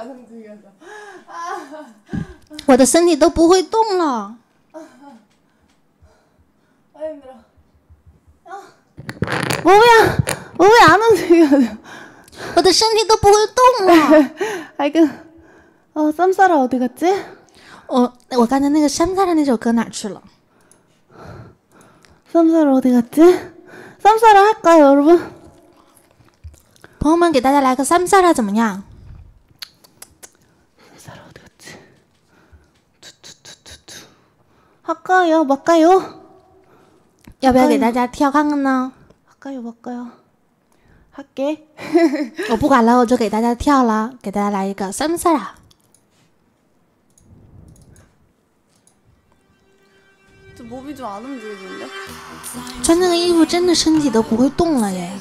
我的身体都不会动了。 我왜 안 움직여요? 我的身体都不会动了。 쌈싸라 어디 갔지? 我刚才那个쌈싸라那首歌哪去了？ 쌈싸라 어디 갔지? 쌈싸라 할까요, 여러분? 朋友们，给大家来个쌈싸라怎么样？ 쌈싸라 어디 갔지? 할까요, 말까요? 要不要给大家跳看看呢？ 할까요, 말까요? 할게. 我不管了，我就给大家跳了，给大家来一个쌈싸라。 저 몸이 좀 안 움직여지는데? 穿那个衣服真的身体都不会动了耶。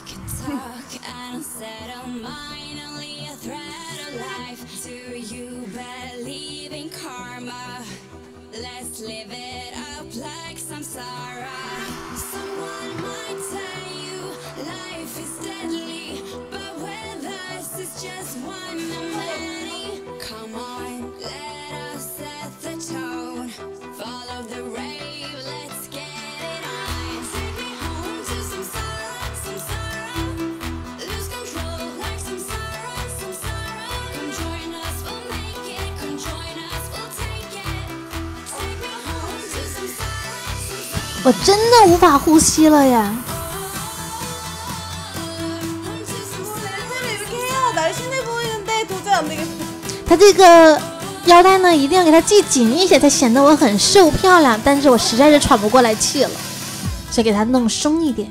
我真的无法呼吸了呀！ 他这个腰带呢，一定要给它系紧一些，才显得我很瘦漂亮。但是我实在是喘不过来气了，所以给它弄松一点。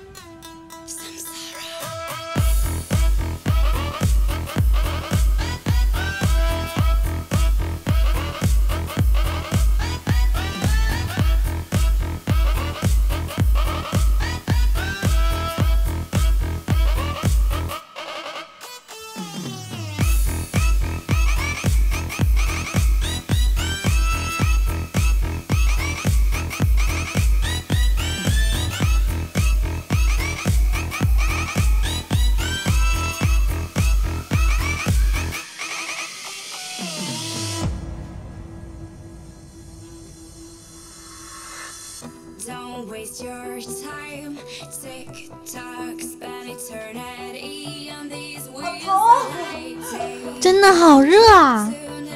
真的好热啊！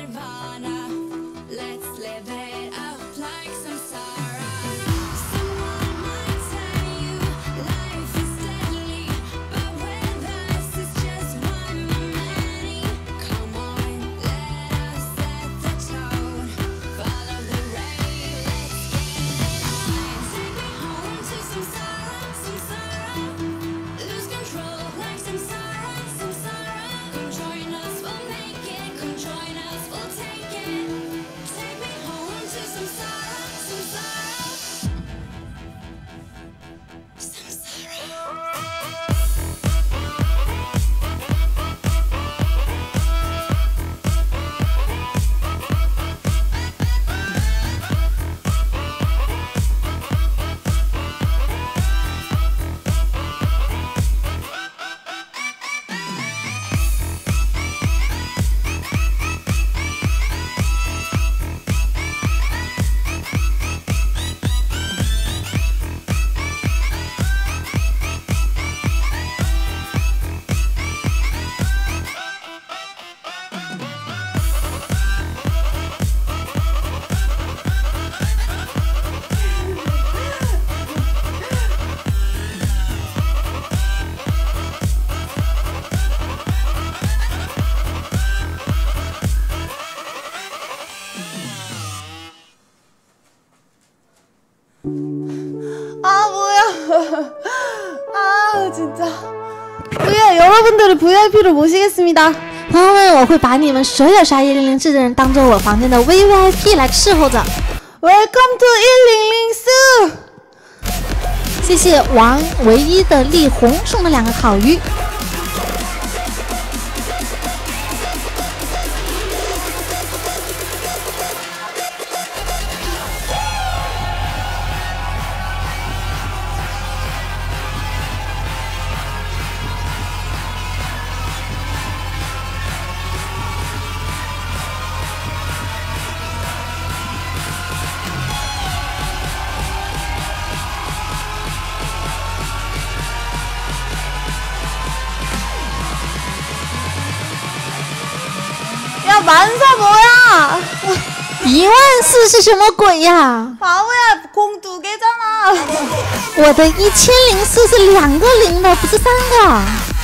진짜. 여러분들을 VIP로 모시겠습니다. 朋友们，我会把你们所有刷1004的人当做我房间的 VIP 来伺候着。 Welcome to 1004。 谢谢王唯一的力红送的2个烤鱼。 야 만사 뭐야? 14000是什么鬼呀？ 바보야 공 2개잖아. 我的1004是2个0的，不是3个。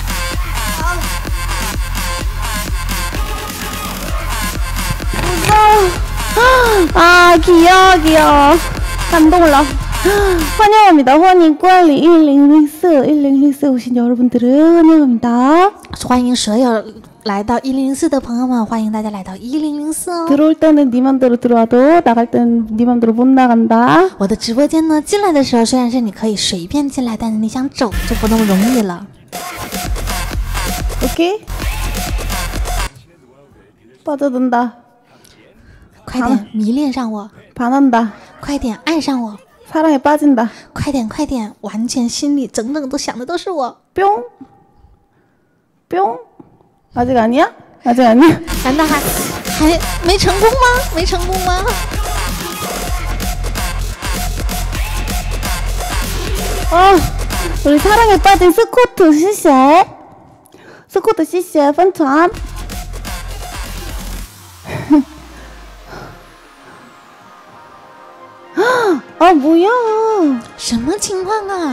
아 귀여워 감동올라. 환영합니다. 환인관리 1004 오신 여러분들을 환영합니다. 欢迎所有来到1004的朋友们，欢迎大家来到1004哦。 들어올 때는 네 맘대로 들어와도 나갈 때는 네 맘대로 못 나간다. 我的直播间呢，进来的时候虽然是你可以随便进来，但是你想走就不那么容易了。 오케이? 빠져든다. 快点迷恋上我， 반한다. 快点爱上我， 사랑에 빠진다. 快点快点，完全心里整整都想的都是我。 뿅. 뿅. 아직 아니야? 아직 아니야? 难道还没成功吗？没成功吗？ 우리 사랑에 빠진 스코트 시세. 스코트 시세分传. 아 뭐야? 什么情况啊？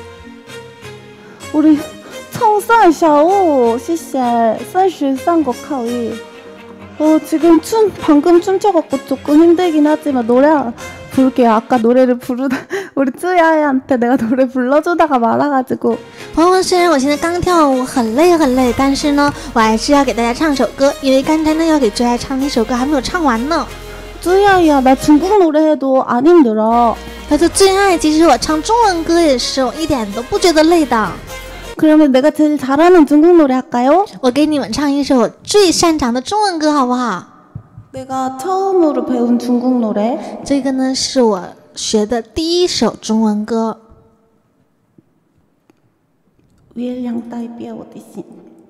우리 청산 샤오 시세 33거 카위. 지금 방금 춤춰갖고 조금 힘들긴 하지만 노래 부를게요. 아까 노래를 부르다 우리 쯔야한테 내가 노래 불러주다가 말아가지고. 朋友们，虽然我现在刚跳舞很累很累，但是呢，我还是要给大家唱首歌，因为刚才呢要给最爱唱的一首歌还没有唱完呢。 쯔야야 나 중국 노래 해도 안 힘들어. 他说最爱，其实我唱中文歌也是，我一点都不觉得累的。 그러면 내가 제일 잘하는 중국 노래 할까요? 我给你们唱一首我最擅长的中文歌，好不好？ 내가 처음으로 배운 중국 노래. 这个呢是我学的第一首中文歌。 月亮代表我的心.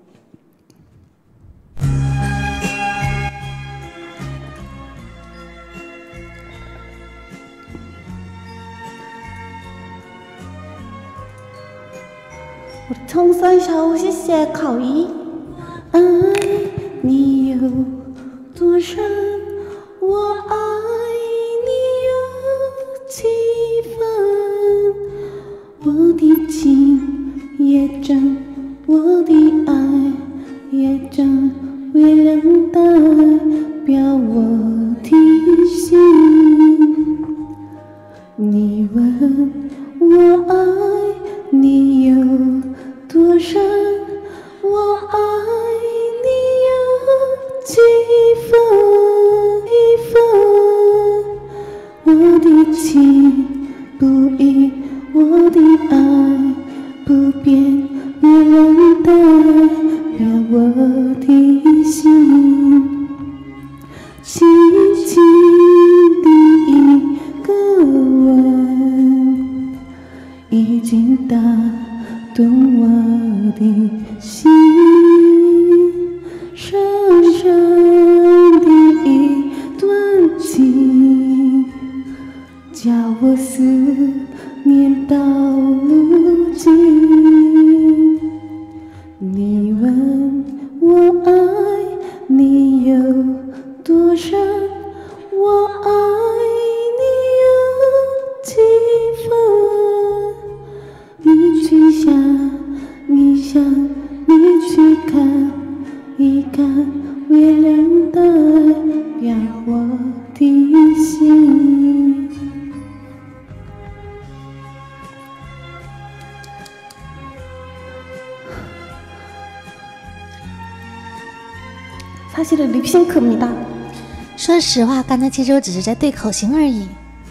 우리 청산 샤오 시세 카위. 爱你有多深，我爱你有几分。我的情也真，我的爱也真，月亮代表我的心。你问我爱你有多深，我爱你有几分？我的情不移，我的爱不变，月亮代表我的心。轻轻的一个吻，已经打动我的心，深深的一段情，叫我思念到如今。你问我爱你有多深，我爱你有几分？你去想，你想，你去看一看，月亮代表我的心。 사실은 립싱크입니다. 说实话，刚才其实我只是在对口型而已。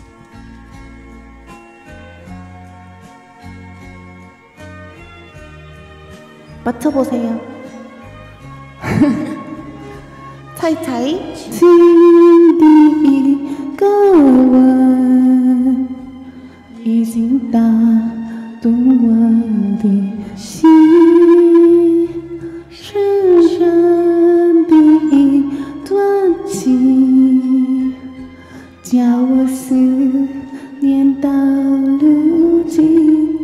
맞춰보세요. 차이차이. 情的一个吻，已经打动我的心，深深的一段情，叫我思念到如今。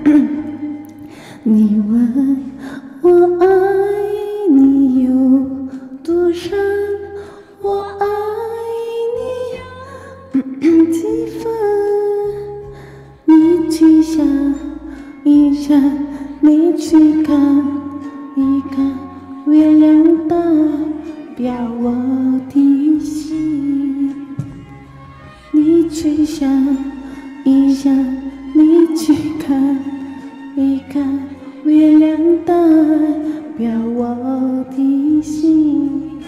你问我爱你有多深， 表我的心。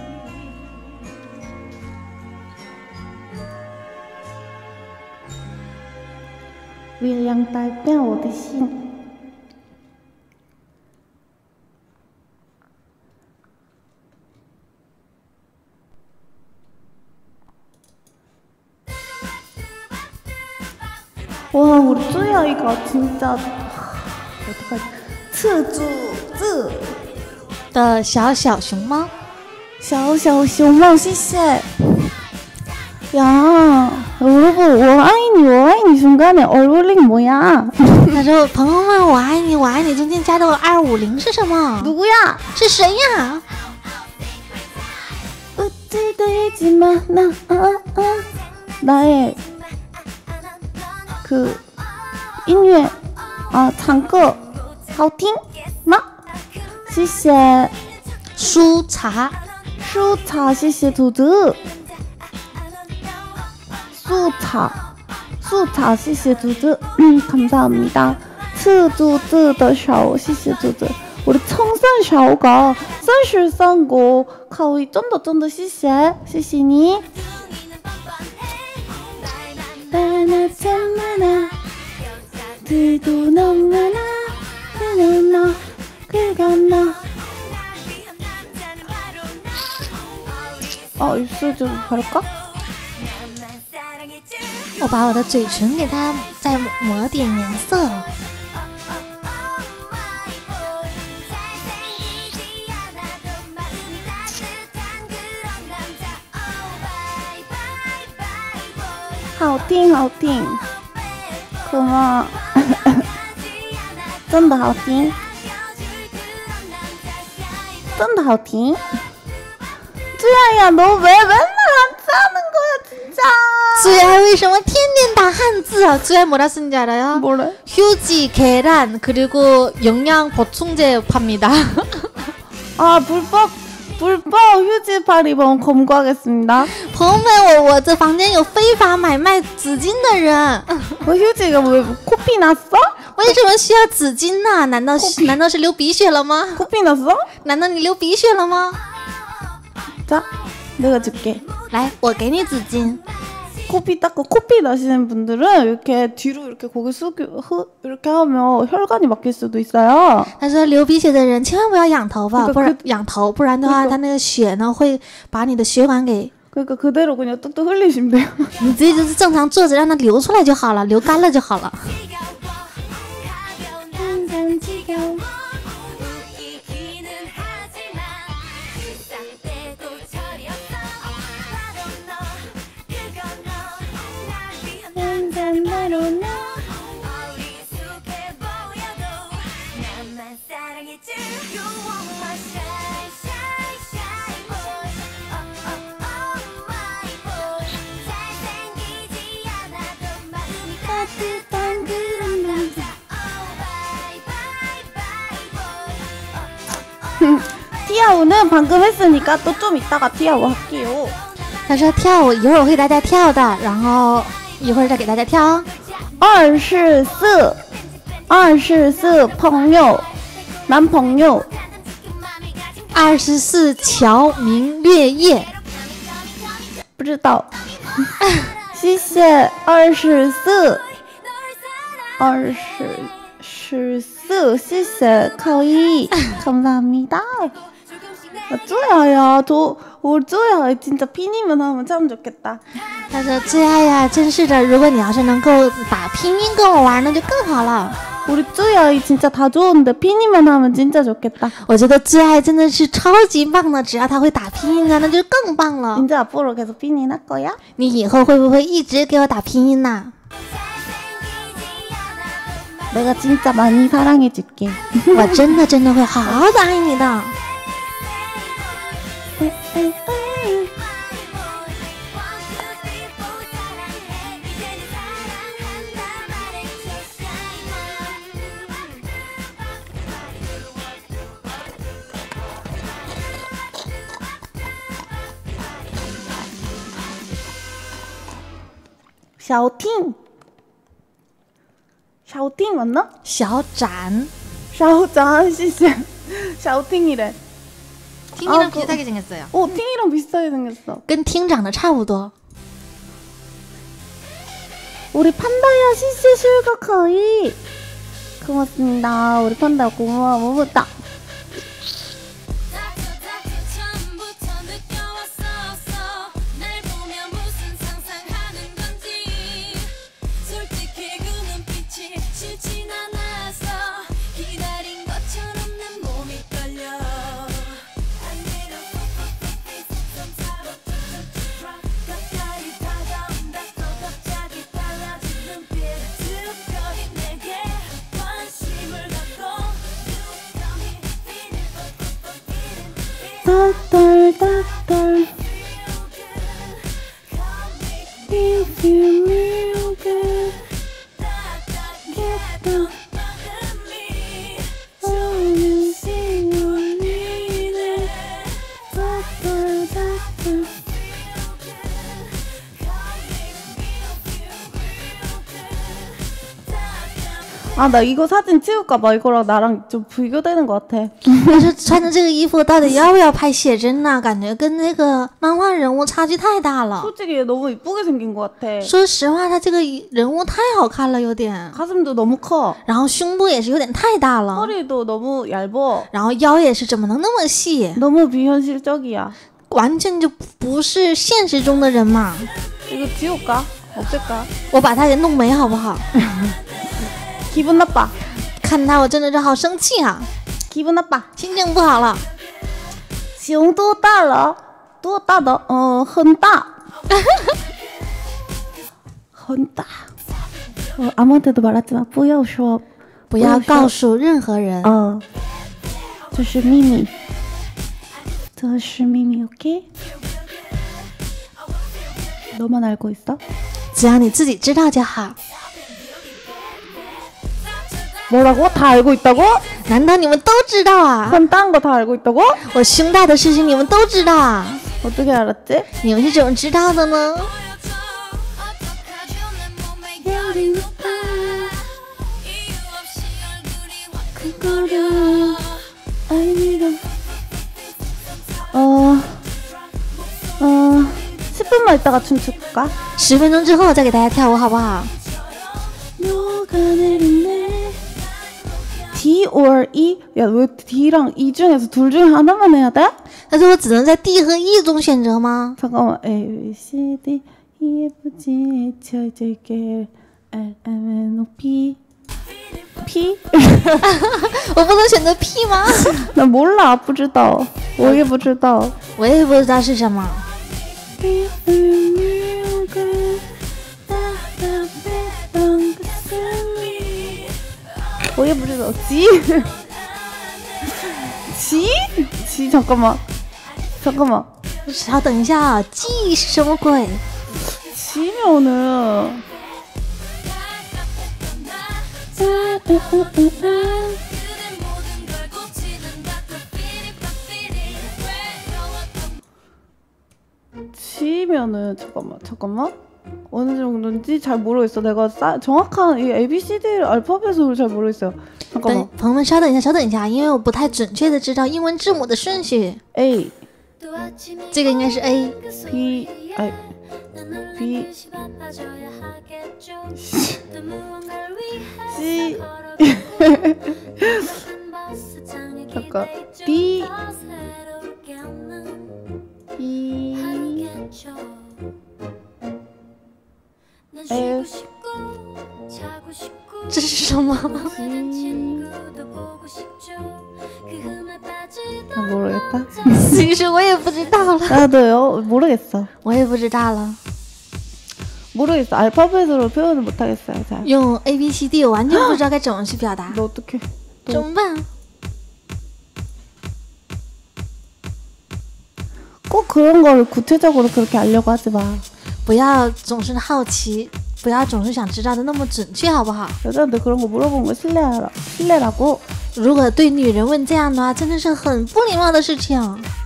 月亮代表我的心。와 우리 쪼이 아이가 진짜 어떡하지? 刺猪字的小小熊猫， 小小熊猫，谢谢。야 여러분 我爱你我爱你 중간에 얼굴이 뭐야? 他说：“朋友们，我爱你，我爱你。”中间加的250是什么？ 누구야? 是谁呀？ 어찌되지만 나의 그音乐唱歌好听吗？谢谢舒茶， 舒茶，谢谢兔子。舒茶，谢谢兔子。감사합니다。刺兔子的手，谢谢兔子。 우리 청산 샤오가 33고 가오이 쫀더谢谢谢谢你 나나 참 많아 들도 너무 많아 그나 그거나 입술 좀 바를까? 我把我的嘴唇给它再抹点颜色。 好听好听 고마워 真的好听 真的好听 쯔야야 너 왜 맨날 한자하는 거야 진짜 쯔야为什么天天打汉字啊 쯔야 뭐라 쓰는지 알아요? 뭐래? 휴지, 계란 그리고 영양 보충제 팝니다. 아 불법 휴지 발이번 검거하겠습니다. 朋友们，我这房间有非法买卖纸巾的人。 휴지가 왜 코피 났어? 为什么需要纸巾呢？难道是流鼻血了吗？ 코피 났어? 难道你流鼻血了吗？ 자, 내가 줄게. 来，我给你纸巾。 코피 닦고 코피 나시는 분들은 이렇게 뒤로 이렇게 고개 숙이고 이렇게 하면 혈관이 막힐 수도 있어요. 他说流鼻血的人千万不要仰头发，不然仰头，不然的话，他那个血呢会把你的血管给。 그러니까 그대로 그냥 뚝뚝 흘리시면 돼요. 你直接就是正常坐着，让它流出来就好了，流干了就好了。 티아오는 방금 했으니까 또 좀 이따가 티아오 할게요. 他说跳舞一会儿我会给大家跳的，然后一会儿再给大家跳。 24朋友男朋友24桥明月夜， 不知道。谢谢24，谢谢카오이 감사합니다. 쪼야야, 쪼야 진짜拼音만 하면 참 좋겠다. 他说最爱呀，真是的，如果你要是能够打拼音跟我玩，那就更好了。 우리 쪼야 진짜 다 좋은데拼音만 하면 진짜 좋겠다. 我觉得最爱真的是超级棒的，只要他会打拼音啊，那就更棒了。 이제 앞으로 계속拼音할 거야? 你以后会不会一直给我打拼音呢？ 내가 진짜 많이 사랑해줄게. 我真的会好好的爱你的。 小婷 맞나? 小展 샤오짱, 谢谢 샤오팅이래. 팅이랑 비슷하게 생겼어요. 팅이랑 비슷하게 생겼어. 跟厅长得差不多. 우리 판다야 시시 실가 거의. 고맙습니다. 우리 판다 고마워. 뭐다. 따떨따떨 If you real good Get down Only see you need it 따떨따떨 아, 나 이거 사진 찍을까봐 이거랑 나랑 좀 비교되는 것 같아. 但是穿着这个衣服到底要不要拍写真呢？感觉跟那个漫画人物差距太大了。 솔직히 얘 너무 이쁘게 생긴 것 같아. 说实话，他这个人物太好看了，有点。 가슴도 너무 커. 然后胸部也是有点太大了。 허리도 너무 얇어. 然后腰也是怎么能那么细？ 너무 비현실적이야. 完全就不是现实中的人嘛。 이거 지울까? 없앨까? 我把它给弄没好不好？ 기분 나빠. 看他我真的是好生气啊！ 기분 나빠. 心情不好了。 胸多大了？多大的？很大。很大。 아무한테도 말하지 마. 不要说。 不要告诉任何人。 这是秘密。这是秘密 ，OK？ 너만 알고 있어? 只要你自己知道就好。 뭐라고? 다 알고 있다고? 难道你们都知道啊？ 很大거 다 알고 있다고? 我胸大的事情你们都知道啊？ 어떻게 알았지? 你们是怎么知道的呢？ 10분만 있다가 춤출까? 10分钟之后再给大家跳舞好不好？ D or E? 야, 왜 D랑 E 중에서 둘 중에 하나만 해야 돼? 但是我只能在 D 和 E 中选择吗？ 잠깐만. A, B, C, D, E, F, G, H, I, J, K, L, M, N, O, P. P? 我不能选择 P 吗？ 나 몰라. 不知道. 我也不知道. 我也不知道是什么。 我也不知道. G? G? G 잠깐만. 稍等一下啊 ，G 是什么鬼 G면은 G면은 잠깐만. 어느 정도인지 잘 모르겠어. 내가 정확한 이 ABCD 알파벳을 잘 모르겠어요. 잠깐만. 朋友们稍等一下，因为我不太准确的知道英文字母的顺序。 A 这个应该是 A。 B B C 잠깐 D E F 这是什么？ 모르겠다. 其实我也不知道了。 나도요. 모르겠어. 我也不知道了。 모르겠어. 알파벳으로 표현을 못 하겠어요. 잘. 用 A B C D 我完全不知道该怎么去表达。 너 어떡해? 怎么办？ 꼭 그런 걸 구체적으로 그렇게 알려고 하지 마. 不要总是好奇，不要总是想知道的那么准确，好不好？ 여자한테 그런 거 물어보는 거 실례라고. 如果对女人问这样的话，真的是很不礼貌的事情。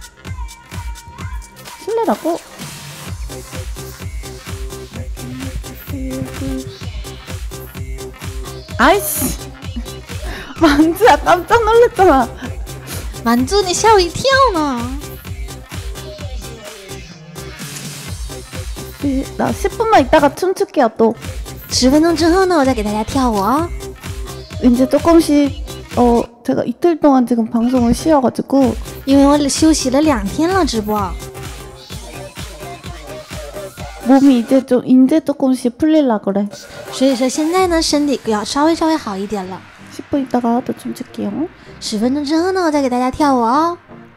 실례라고. 아이씨. 만지야 깜짝 놀랐잖아. 满足你吓我一跳呢。 나 10분만 있다가 춤출게요 또. 10分钟之后呢，我再给大家跳舞哦。 이제 조금씩 제가 이틀 동안 지금 방송을 쉬어가지고 因为我休息了2天了直播， 몸이 이제 조금씩 풀릴라 그래. 所以说现在呢身体要稍微好一点了。 10분 있다가 또 춤출게요. 10分钟之后呢，我再给大家跳舞哦。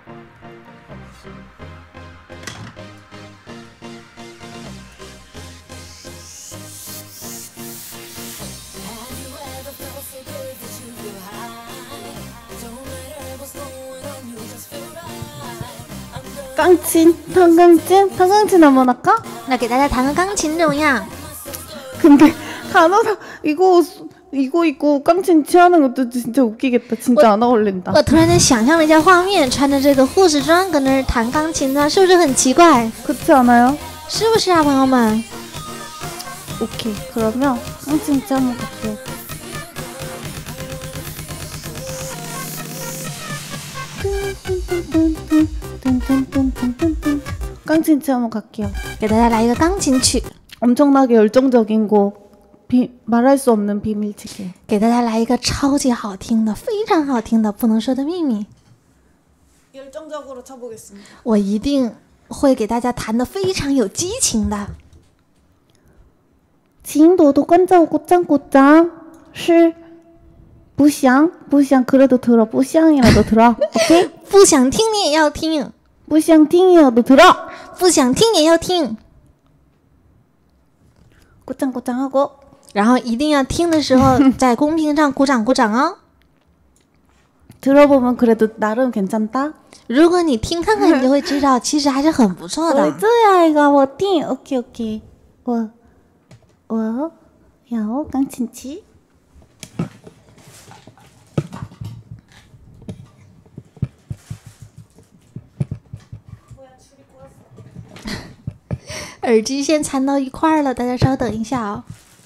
깡친, 탄강진 한번 할까? 那给大家弹个钢琴怎么样？ 근데 간호사 이거 입고 깡친 취하는 것도 진짜 웃기겠다. 진짜 안 어울린다. 我突然间想象了一下画面，穿着这个护士装搁那儿弹钢琴呢，是不是很奇怪？ 그렇지 않아요? 是不是啊，朋友们？ 오케이. 그러면 깡친 취 한번 갈게요. 깡친 취 한번 갈게요. 给大家来一个钢琴曲， 엄청나게 열정적인 곡. 말할 수 없는 비밀치기. 给大家来一个超级好听的、非常好听的不能说的秘密。 열정적으로 쳐보겠습니다. 我一定会给大家弹的非常有激情的。 지인도도 깐자고 꼬짱꼬짱 실不想 그래도 들어. 不想이라도 들어. 오케이? 不想听你也要听， 不想听이라도 들어. 不想听也要听， 꼬짱꼬짱하고 然后一定要听的时候在公屏上鼓掌鼓掌哦。 들어보면 그래도 나름 괜찮다. 如果你听看看，你就会知道，其实还是很不错的。 어쩌야 이거 뭐 띵. 오케이. 我要钢琴曲. 어. 耳机线缠到一块儿了，大家稍等一下哦。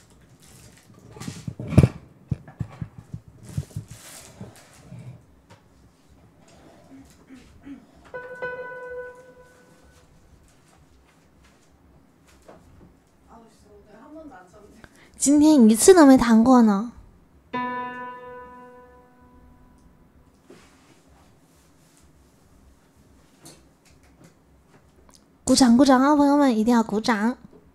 今天一次都没弹过呢。鼓掌鼓掌啊，朋友们一定要鼓掌。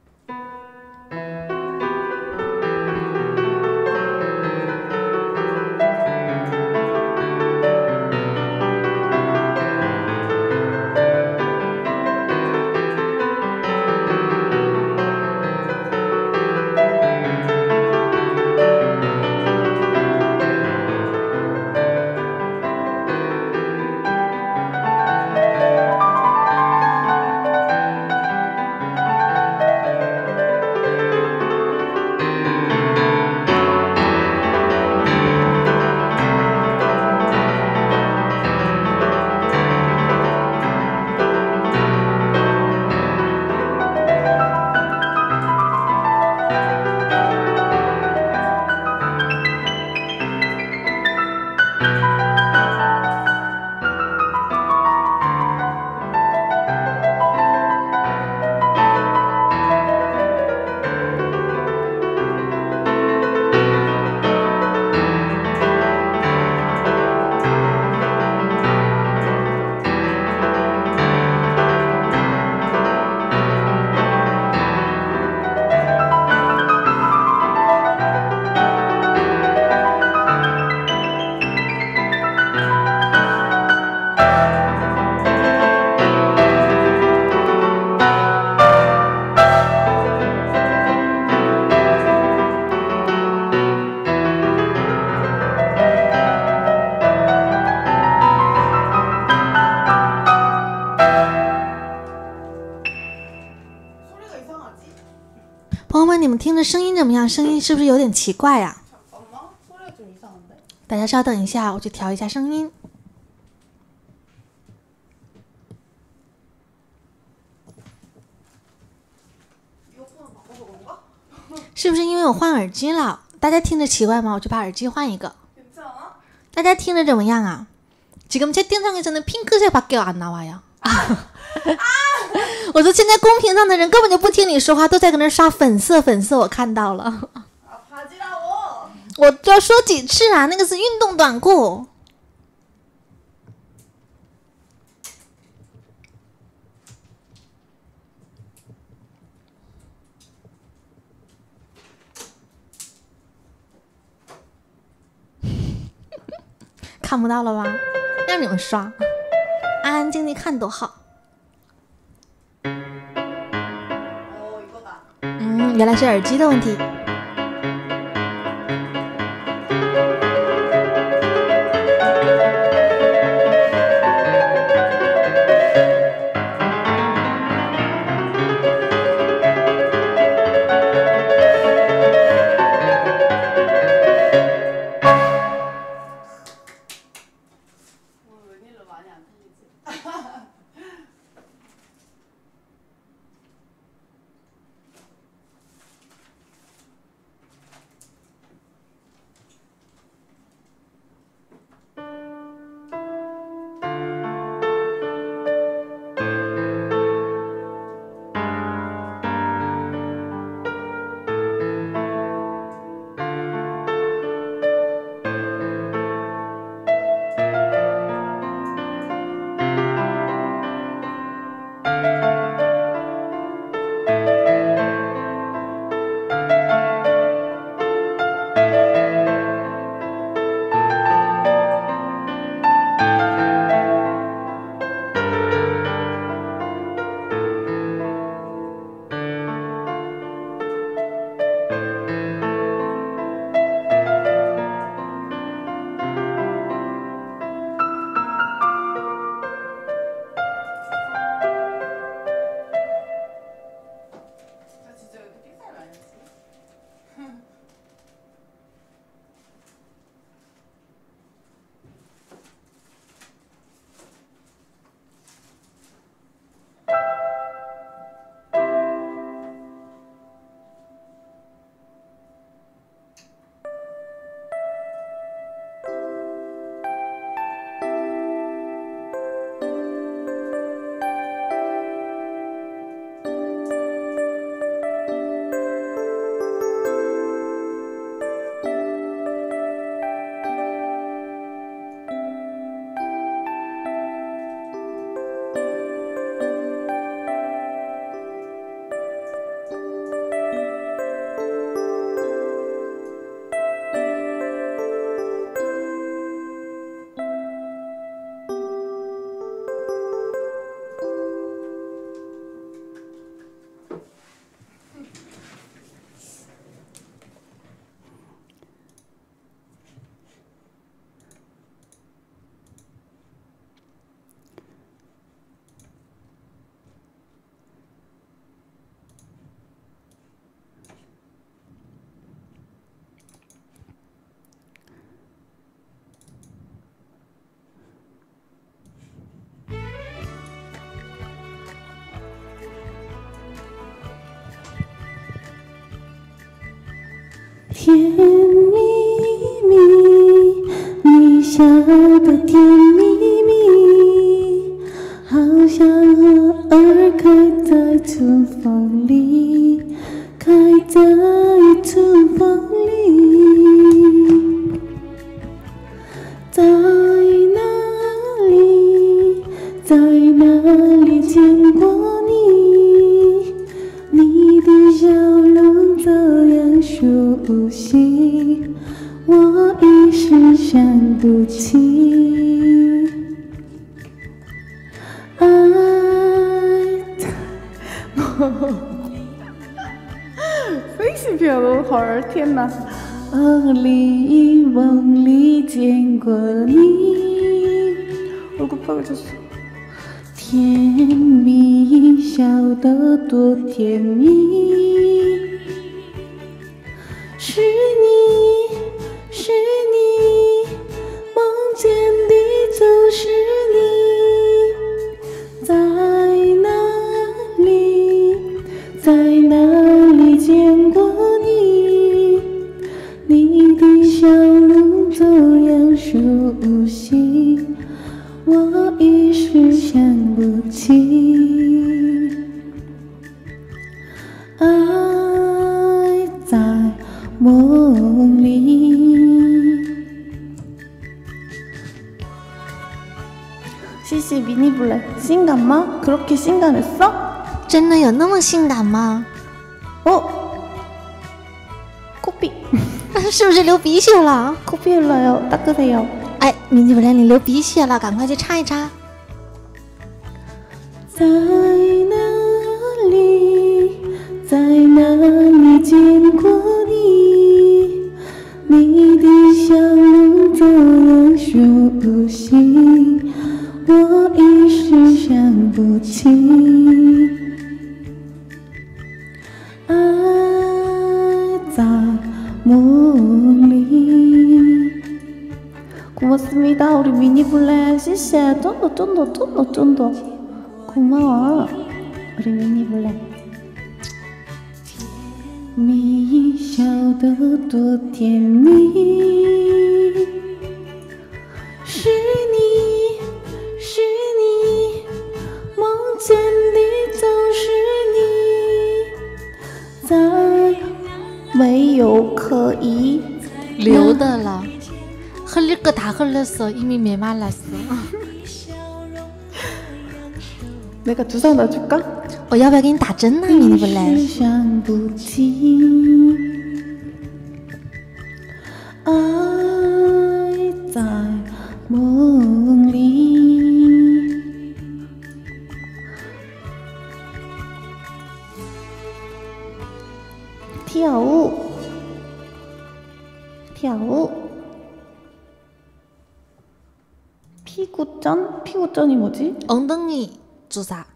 朋友们，你们听着声音怎么样？声音是不是有点奇怪呀？大家稍等一下，我去调一下声音。是不是因为我换耳机了？大家听着奇怪吗？我就把耳机换一个。大家听着怎么样啊？ 지금 채팅창에서는 핑크색밖에 안 나와요. 我说现在公屏上的人根本就不听你说话，都在跟那刷粉色粉色，我看到了。我要说几次啊？那个是运动短裤。看不到了吧？让你们刷，安安静静看多好。原来是耳机的问题。 甜蜜蜜，你笑的甜蜜蜜，好像花儿开在春风里，开在春风里。在哪里，在哪里见过你？你的笑容这样熟悉，我一时想不起。爱飞行片都好儿，天哪！梦里见过你，얼굴 빨개졌어。甜蜜，笑得多甜蜜，是你，是你，梦见的就是你，在哪里，在哪里见过你？你的笑容这样熟悉， 시시 미니블랙 신간마? 그렇게 신간했어? 真的有那么性感吗？ 코피 是不是流鼻血了？ 코피 흘러요. 닦으세요. 哎，米布莱，你流鼻血了，赶快去擦一擦。 在哪里，在哪里见过你？你的笑容这样熟悉，我一时想不起。爱在梦里。 고맙습니다. 우리 미니블랙 시시해. 쫀더. 고마워. 우리 미니블랙. 你笑得多甜蜜，是你，梦见的总是你，再没有可以流的了。 흘릴 거 다 흘렸어. 이미 메말랐어. 내가 주사 놔줄까? 我要不要给你打针呢？米布莱。 想不起，爱在梦里。跳舞。 피구전이 뭐지? 엉덩이 주사.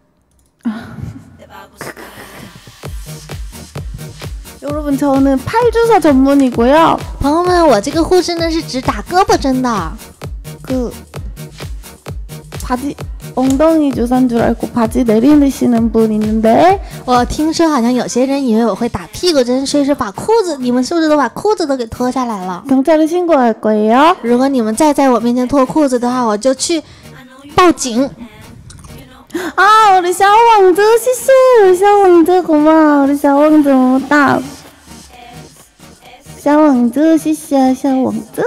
여러분 저는 팔주사 전문이고요. 朋友们，我这个护士呢是只打胳膊针的。 바지 엉덩이 주사인 줄 알고 바지 내리시는 분 있는데 我听说好像有些人以为我会打屁股针，所以说把裤子，你们是不是都把裤子都给脱下来了？ 경찰에 신고할 거예요. 如果你们再在我面前脱裤子的话，我就去报警。 아 우리 샤오왕즈 시시 우리 샤오왕즈 고마워 우리 샤오왕즈 너무다 샤오왕즈 시시야 샤오왕즈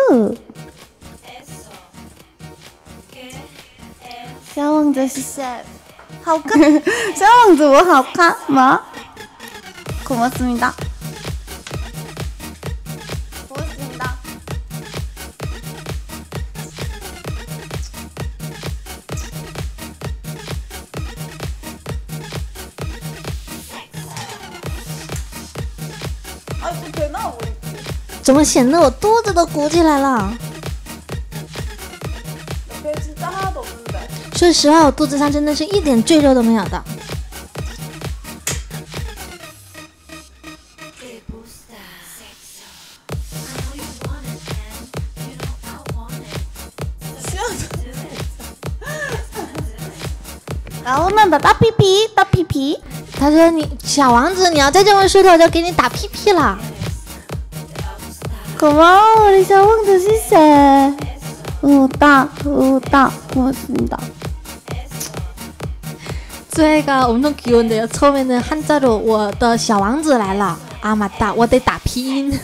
小王子，谢谢。好看，小王子我好看吗？ 고맙습니다. 고맙습니다. 아, 뭐 되나 우리? 怎么显得我肚子都鼓起来了？ 说实话，我肚子上真的是一点赘肉都没有的。 然后呢，打屁屁。 他说：“你小王子，你要再这么说的，我就给你打屁屁了。” 고마워 우리 샤왕즈 시세. 우다 고맙습니다. 쯔이가 엄청 귀여운데요. 처음에는 한자로 我的小王子来了. 아 맞다, 我得打拼音.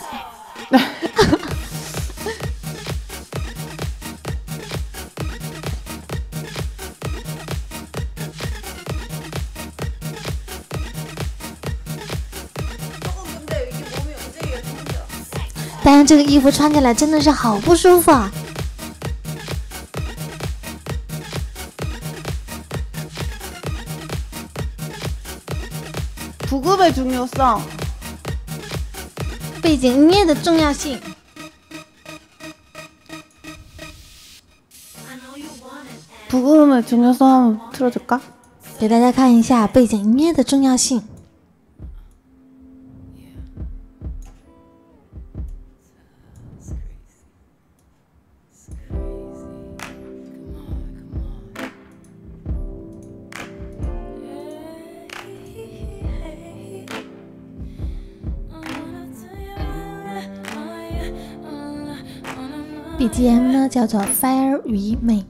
근데 이게 몸이 움직이게 힘들어. 但是这个衣服穿起来真的是好不舒服啊。 부금의 중요성 背景音乐的重要性 부금의 중요성 한번 틀어줄까? 给大家看一下背景音乐的重要性 BGM 呢叫做 Fire We Make。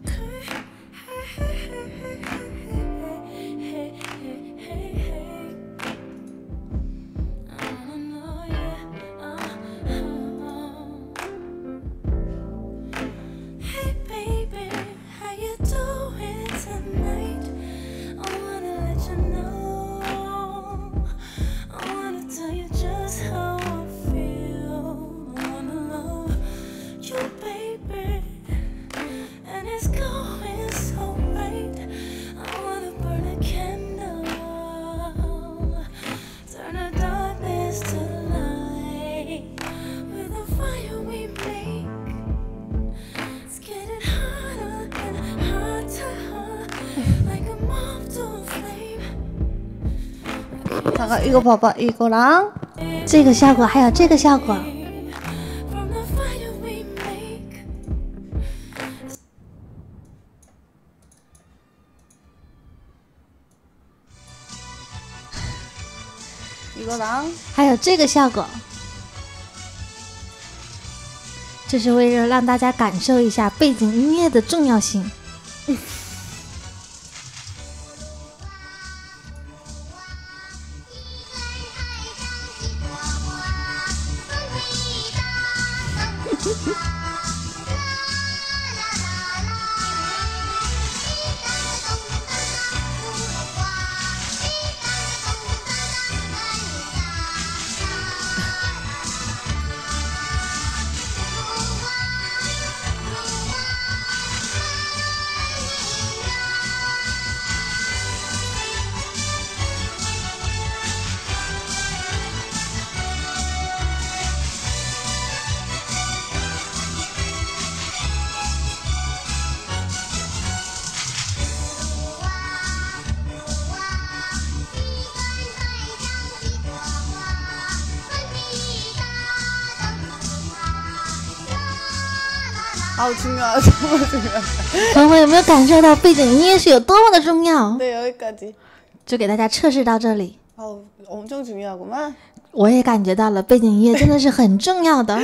잠깐 이거 봐봐 이거랑 这个效果还有这个效果。 이거랑 还有这个效果，这是为了让大家感受一下背景音乐的重要性。 好중요하다 정말 중요하다。 朋友们有没有感受到背景音乐是有多么的重要？ 네 여기까지。 就给大家测试到这里。 엄청 중요하구만。 我也感觉到了，背景音乐真的是很重要的。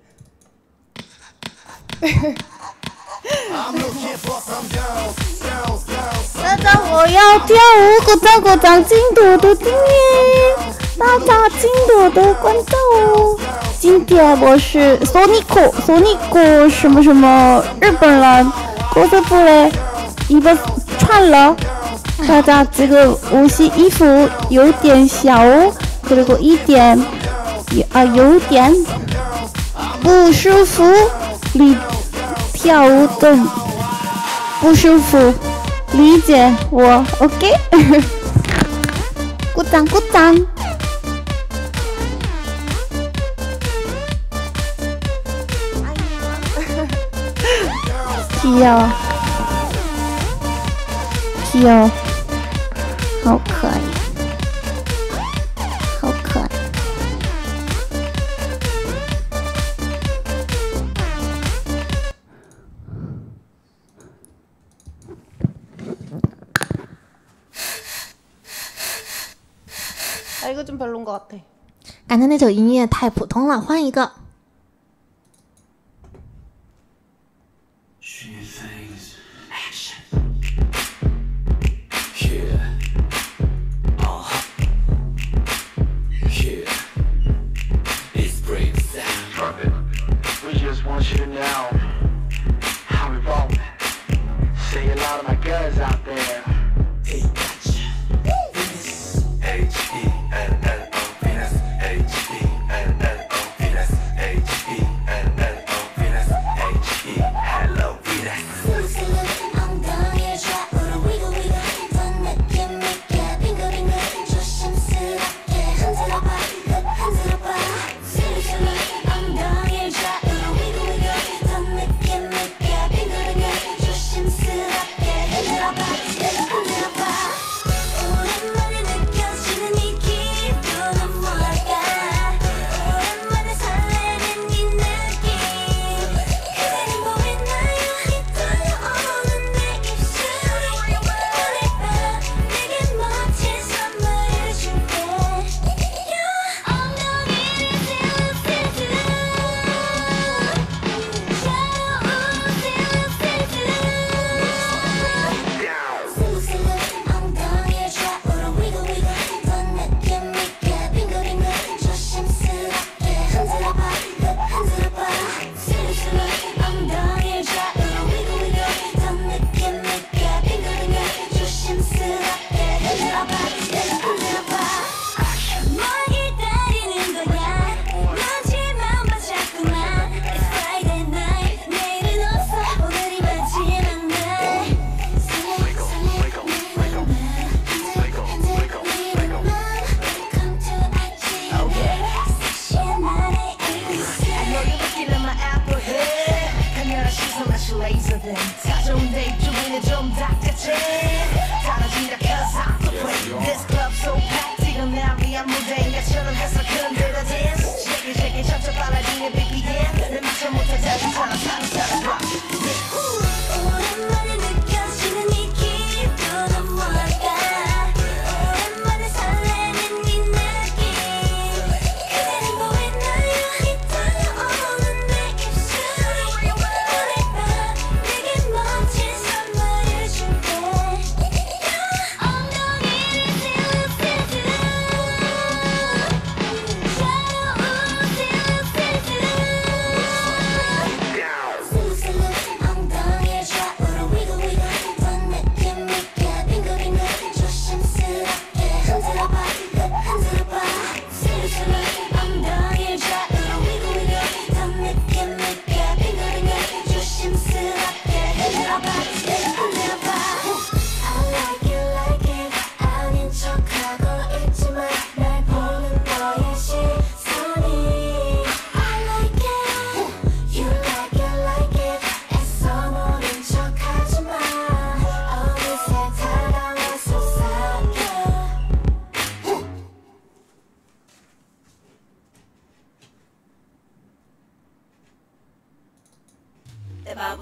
大家我要跳舞，鼓掌鼓掌，进度的订阅，大家进度的关注。今天我是索尼克什么什么日本人 cosplay 입어穿了，大家这个옷이衣服有点小，그리고有点不舒服，你跳舞的不舒服，理解我 ，OK？ 鼓掌鼓掌。 귀여워 귀여워 好可爱好可爱아 이거 좀 별로인 것 같아 感觉那首音乐太普通了，换一个。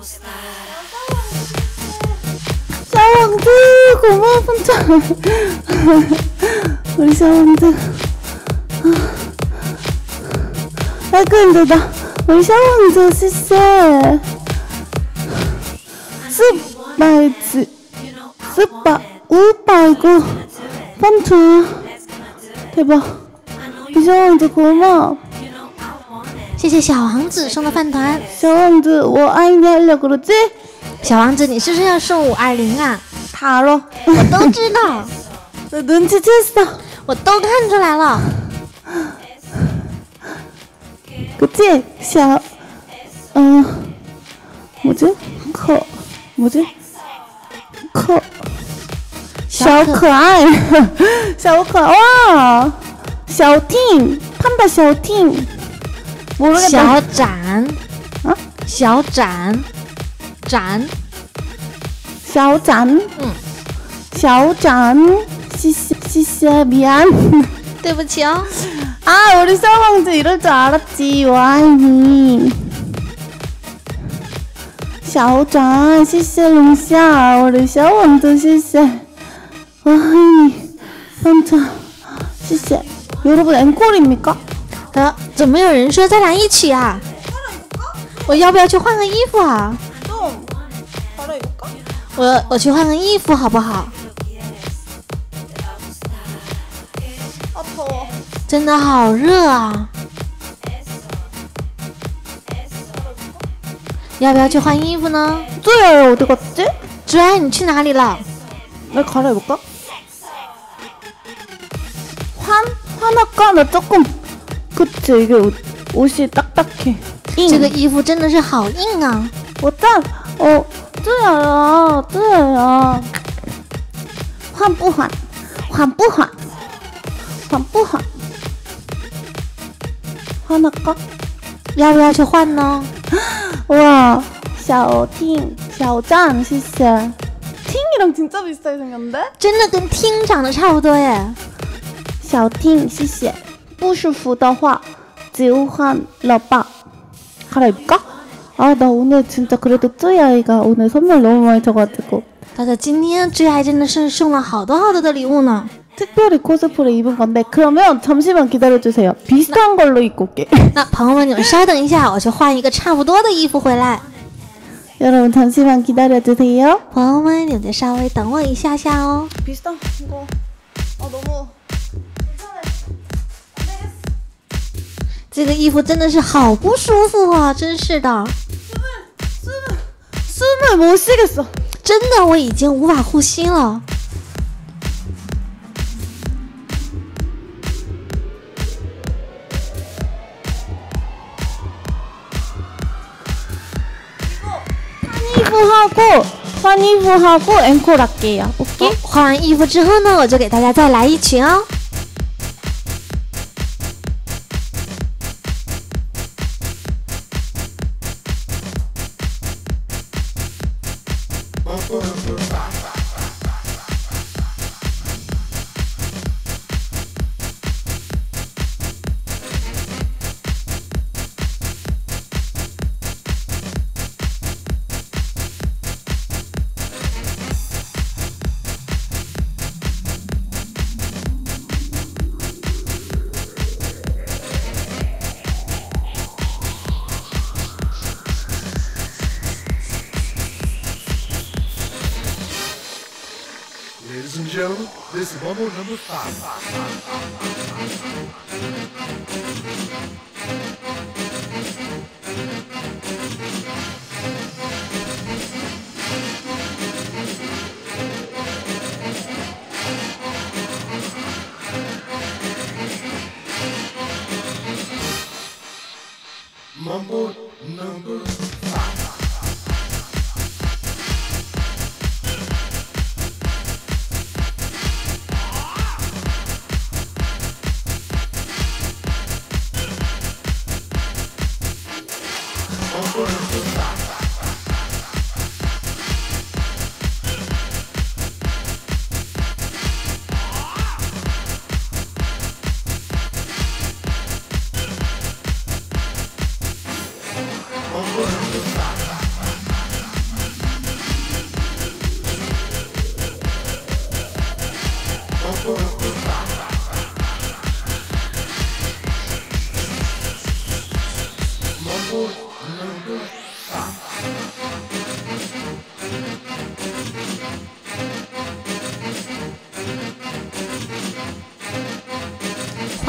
샤왕드 고마워 punca. 우리 샤왕드. 아이고 힘들다. 우리 샤왕드 시세. 스파이즈 우빠이고 punca. 대박. 우리 샤왕드 고마워. 谢谢小王子送的饭团。 샤왕드 我爱你 하려고 그러지? 小王子，你是不是要送520啊？ 다 알아. 我都知道， 너 눈치챘어. 我都看出来了。 그치? 뭐지? 뭐지? 小可爱. 小可爱. 와! 小听 판다 小听. 모르겠다. 小展， 어? 小展，展， 小展. 응. 小展. 시시야 미안. 对不起哦。 아 우리 샤왕즈 이럴 줄 알았지. 와이니. 小展 시시야 롱샤. 우리 샤왕즈 시시야. 와이니. punca. 시시야. 여러분 앵콜입니까? 怎么有人说再来一曲啊？我要不要去换个衣服啊？我去换个衣服好不好？真的好热啊！要不要去换衣服呢？ 쯔야 어디 갔지? 朱爱，你去哪里了？ 나 갈아입을까? 화나까? 나 조금 그치 이게 옷이 딱딱해. 这个衣服真的是好硬啊！ 어짠? 쯔야야. 换不换? 换不换? 换不换? 화나까? 要不要去换呢？ 와, 小听, 小赞, 시세. 팅이랑 진짜 비슷하게 생겼는데? 真的跟听长得差不多耶。 小听, 시세. 不舒服的话就换了吧. 갈아입을까? 아, 나 오늘 진짜 그래도 쯔야이가 오늘 선물 너무 많이 줘가지고 他的今天最爱真的是送了好多好多的礼物呢。 특별히 코스프레 입은 건데 그러면 잠시만 기다려주세요. 비슷한 걸로 입고 올게. 那朋友们，你们稍等一下，我去换一个差不多的衣服回来。 여러분 잠시만 기다려주세요. 朋友们，你们再稍微等我一下下哦。 비슷한 거. 아 너무 这个衣服真的是好不舒服啊，真是的， 숨을 못 쉬겠어. 真的我已经无法呼吸了。 换衣服하고 앵콜 할게요. 오케이? 换完衣服之后呢，我就给大家再来一曲哦。 Ladies and gentlemen, this is Mambo number 5. Mambo number 5. Mambo number 5.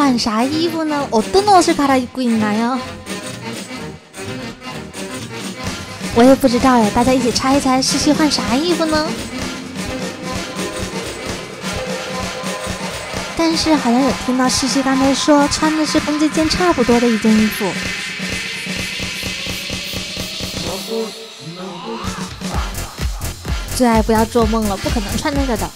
换啥衣服呢？어떤 옷을 갈아입고 있나요？我也不知道呀，大家一起猜一猜，诗诗换啥衣服呢？但是好像有听到诗诗刚才说穿的是跟这件差不多的一件衣服。最爱不要做梦了，不可能穿那个的。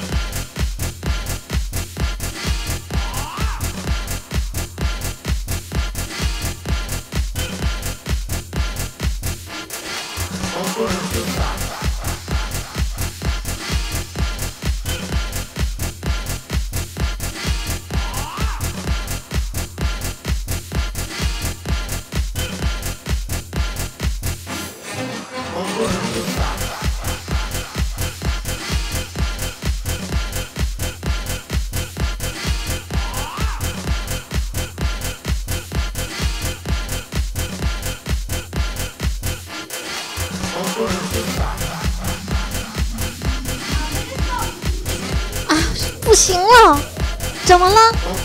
不行了，怎么了？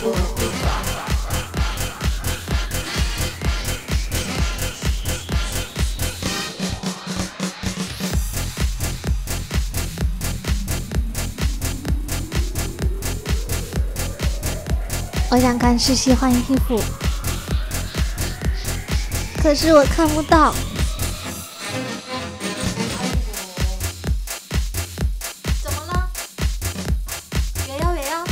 我想看诗诗换衣服，可是我看不到。怎么了？왜요 왜요？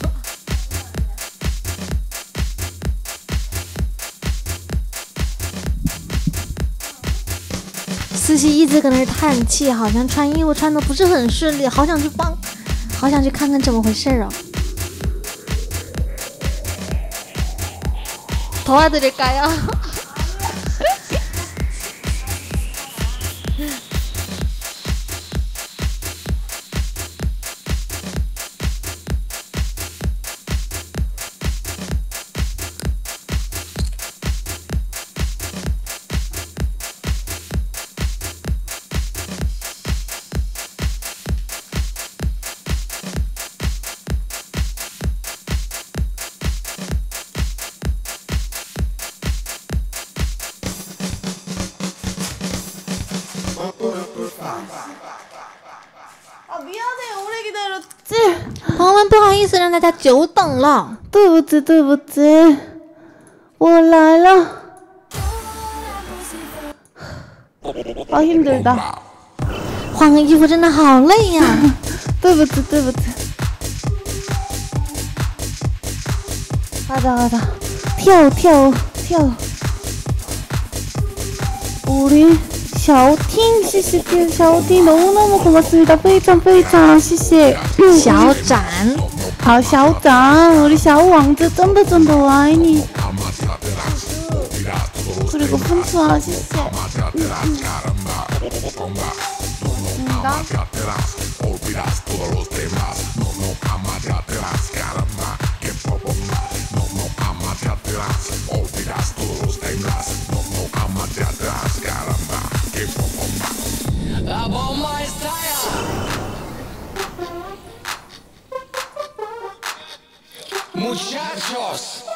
思琪一直搁那叹气，好像穿衣服穿的不是很顺利，好想去帮，好想去看看怎么回事哦。도와드릴까요？朋友们，不好意思让大家久等了， 对不起，对不起，我来了。好힘들다。 换个衣服真的好累呀。 对不起，对不起。가자，跳跳跳。우리小听，谢谢小听，너무너무 고맙습니다。非常非常谢谢。 小展， 好小展，우리小王子真的真的我爱你。그리고 푼수아谢谢。 Muchachos.